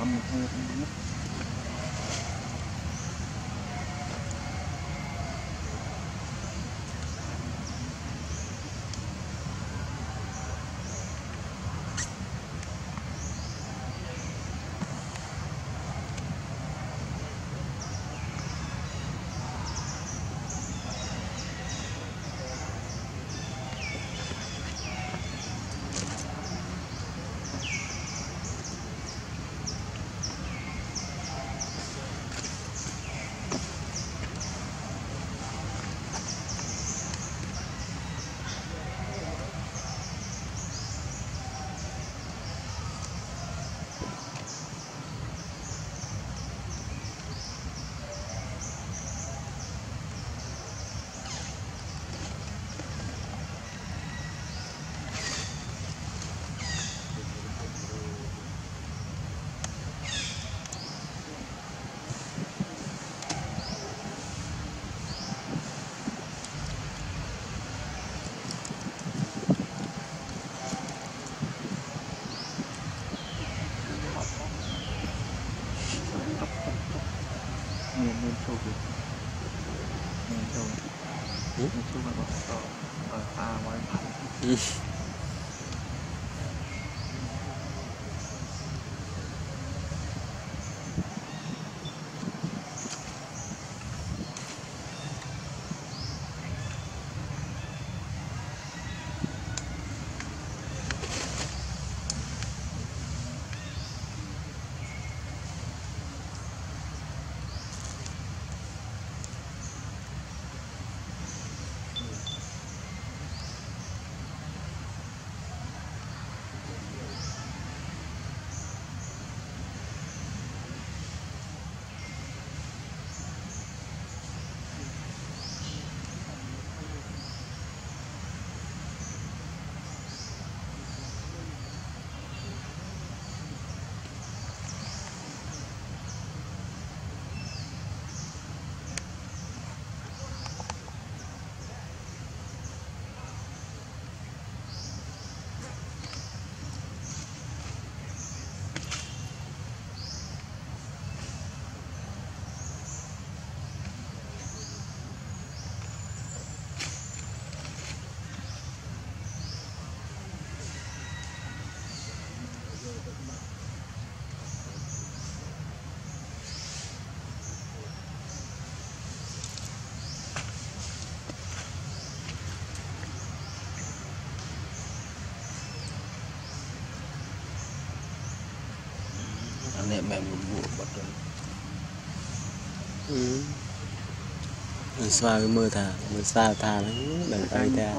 hầm hơi miền châu Việt miền châu mà có ở pha ngoài thành này mẹ một vụ bật rồi xoa cái mưa xa thà nó đằng tay ta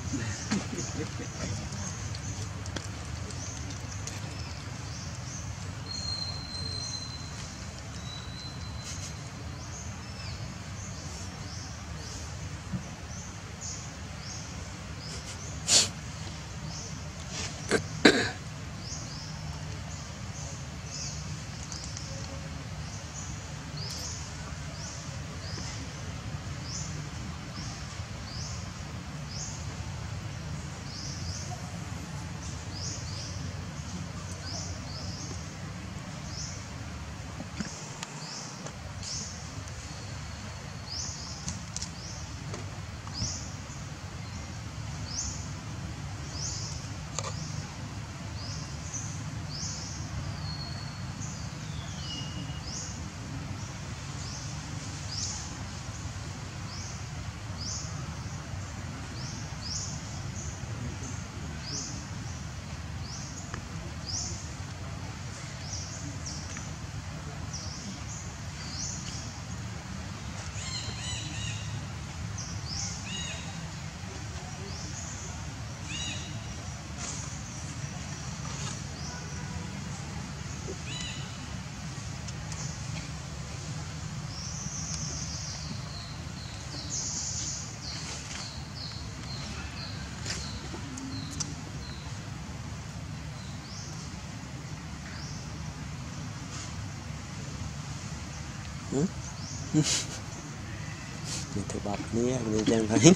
Mình thử bọc ní đi chân thấy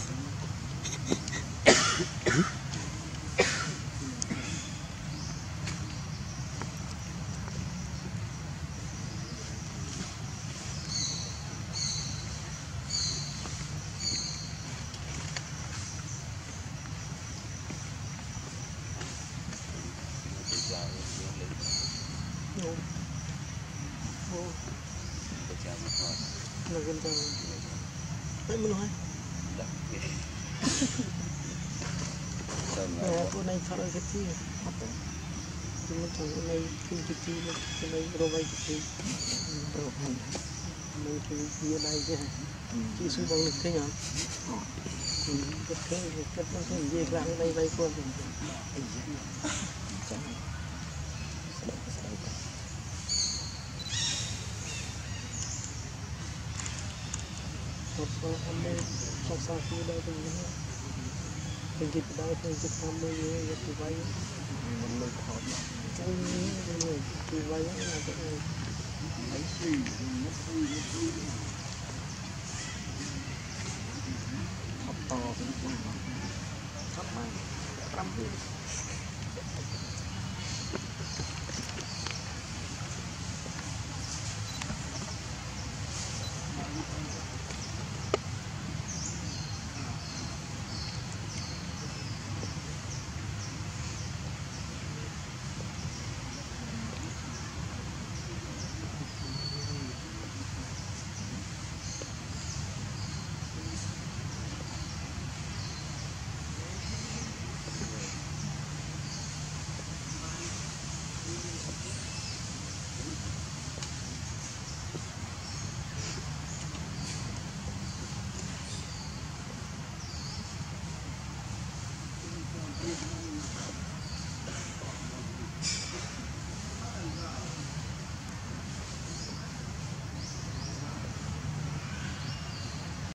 là gần tàu đấy mình nói cô này thở cái gì chúng mình thằng này kinh cái gì cái này rồi vậy cái mình cái gì này chứ chỉ số bằng lực thế nhở cái thế cái nó cái gì làm đây đây con anh đây trong sao khi đây thì cái đó thì cái tham mưu như cái vay mình khó cái vay là cái mấy suy học to học mà 5